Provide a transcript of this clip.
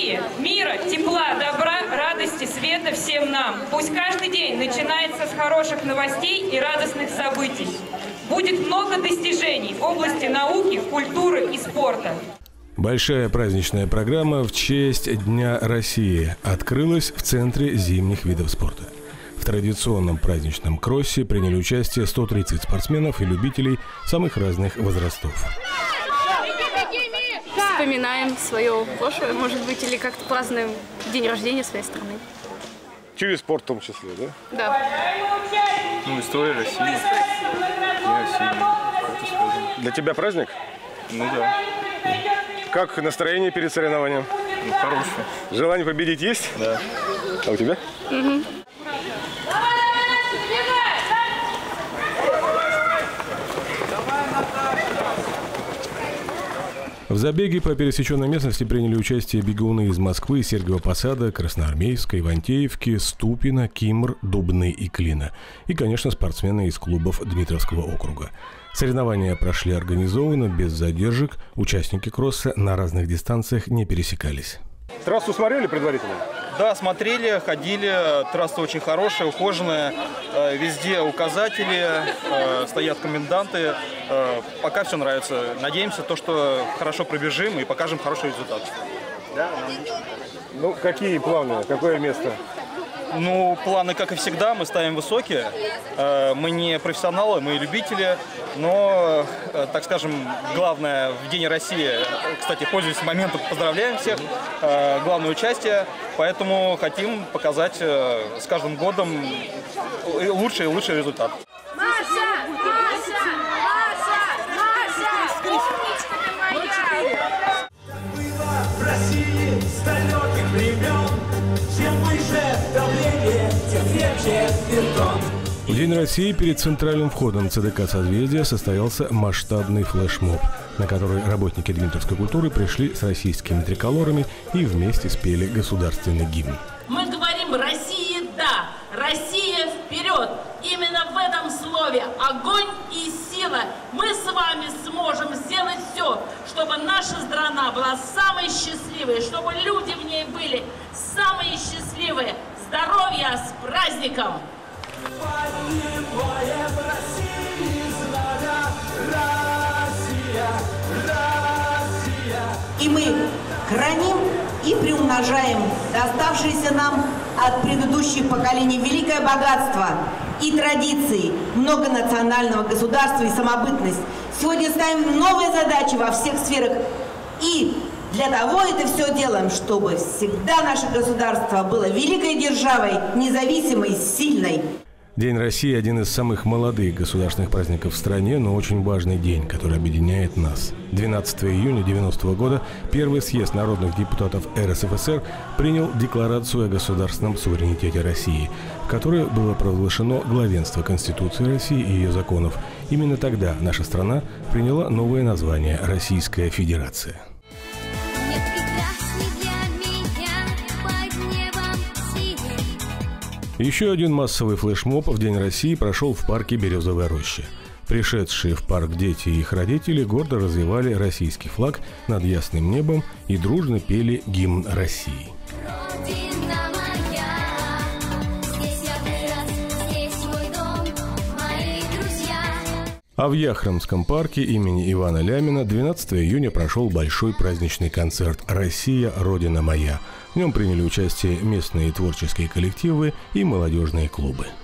России мира, тепла, добра, радости, света всем нам. Пусть каждый день начинается с хороших новостей и радостных событий. Будет много достижений в области науки, культуры и спорта. Большая праздничная программа в честь Дня России открылась в Центре зимних видов спорта. В традиционном праздничном кроссе приняли участие 130 спортсменов и любителей самых разных возрастов. Вспоминаем свое прошлое, может быть, или как-то празднуем день рождения своей страны. Через спорт в том числе, да? Да. Ну, история России. Для тебя праздник? Ну да. Как настроение перед соревнованием? Ну, хорошее. Желание победить есть? Да. А у тебя? Угу. В забеге по пересеченной местности приняли участие бегуны из Москвы, Сергиева Посада, Красноармейска, Ивантеевки, Ступино, Кимр, Дубны и Клина. И, конечно, спортсмены из клубов Дмитровского округа. Соревнования прошли организованно, без задержек. Участники кросса на разных дистанциях не пересекались. Трассу смотрели предварительно? Да, смотрели, ходили. Трасса очень хорошая, ухоженная. Везде указатели, стоят коменданты. Пока все нравится. Надеемся, что хорошо пробежим и покажем хороший результат. Ну, какие планы? Какое место? Ну, планы, как и всегда, мы ставим высокие. Мы не профессионалы, мы любители. Но, так скажем, главное в День России, кстати, пользуясь моментом, поздравляем всех, главное участие. Поэтому хотим показать с каждым годом лучший и лучший результат. Маша! Маша! Маша! Маша! Умничка ты моя! Было в России с далеких времен. Чем выше давление, тем крепче бетон. В День России перед центральным входом ЦДК «Созвездие» состоялся масштабный флешмоб, на который работники Дмитровской культуры пришли с российскими триколорами и вместе спели государственный гимн. Мы говорим «России да», «Россия вперед». Именно в этом слове огонь и сила. Мы с вами сможем сделать все, чтобы наша страна была самой счастливой, чтобы люди в ней были самые счастливые. Здоровья с праздником! Поднимаем России знамя, Россия, Россия. И мы храним и приумножаем доставшееся нам от предыдущих поколений великое богатство и традиции многонационального государства и самобытность. Сегодня ставим новые задачи во всех сферах. И для того это все делаем, чтобы всегда наше государство было великой державой, независимой, сильной. День России – один из самых молодых государственных праздников в стране, но очень важный день, который объединяет нас. 12 июня 1990 года Первый съезд народных депутатов РСФСР принял Декларацию о государственном суверенитете России, в которой было провозглашено главенство Конституции России и ее законов. Именно тогда наша страна приняла новое название – Российская Федерация. Еще один массовый флешмоб в День России прошел в парке Березовая роща. Пришедшие в парк дети и их родители гордо развивали российский флаг над ясным небом и дружно пели гимн России. А в Яхромском парке имени Ивана Лямина 12 июня прошел большой праздничный концерт «Россия, Родина моя». В нем приняли участие местные творческие коллективы и молодежные клубы.